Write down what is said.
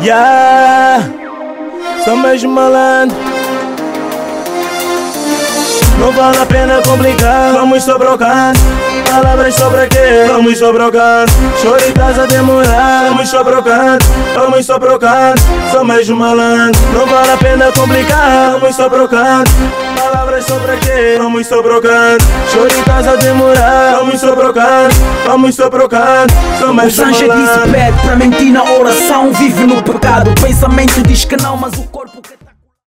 Yeah, sou mesmo malandro. Não vale a pena complicar, vamos só brocar. Palavras sobre quê? Vamos só brocar. Choritas a demorar, vamos só brocar. Vamos só brocar, sou mesmo malandro. Não vale a pena complicar, vamos só brocar. Palavras sobre quê? Vamos só brocar. Choritas a demorar, vamos só brocar. Vamos só brocar, sou mesmo malandro. O Sancha disse pede pra mentir na oração. Vive no pecado, o pensamento diz que não, mas o corpo...